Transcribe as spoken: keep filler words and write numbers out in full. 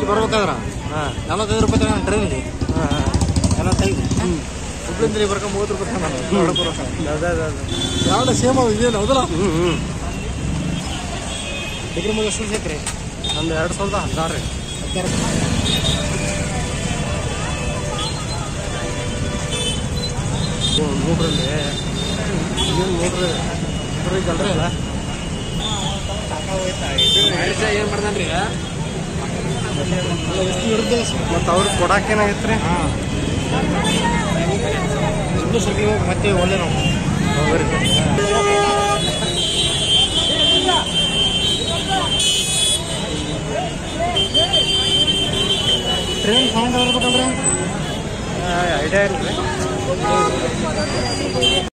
ಬರ್ಬೇಕಾದ್ರ ನಲವತ್ತೈದು ರೂಪಾಯಿ ತಗೊಂಡು ಟ್ರೈನ್ಗೆ ನಲವತ್ತೈದು ಹುಬ್ಳಿಂದ ಬರ್ಕೊಂಡು ಮೂವತ್ತು ರೂಪಾಯಿ ಯಾವ್ದು ಸೇಮ್ ಅವು ಇದೇನು ಹೌದಲ್ಲ ಡಿಗ್ರಿ ಮುಗಿದ ಎಷ್ಟು ಐತ್ರಿ ಒಂದು ಎರಡು ಸಾವಿರದ ಹದಿನಾರು ರೀ ಹದಿನಾರು ಮೂಡ್ರಲ್ಲಿ ಏನು ಮೂಡ್ರಿ ಮೂಡ್ರಿ ಜಲ್ರಿ ಅಲ್ಲ ಏನು ಮಾಡ್ದಾನ್ರಿ ಮತ್ತು ಅವ್ರಿಗೆ ಕೊಡಾಕೇನಾಗಿತ್ತು ರೀ ಸುಮ್ಮನೆ ಸರ್ಕಲ್ ಹೋಗಿ ಮತ್ತೆ ಒಳ್ಳೆ ನಾವು ಟ್ರೈನ್ ಸೌಂಡ್ ಬರ್ಬೇಕಂದ್ರೆ ಐಡಿಯಾ ಇಲ್ಲ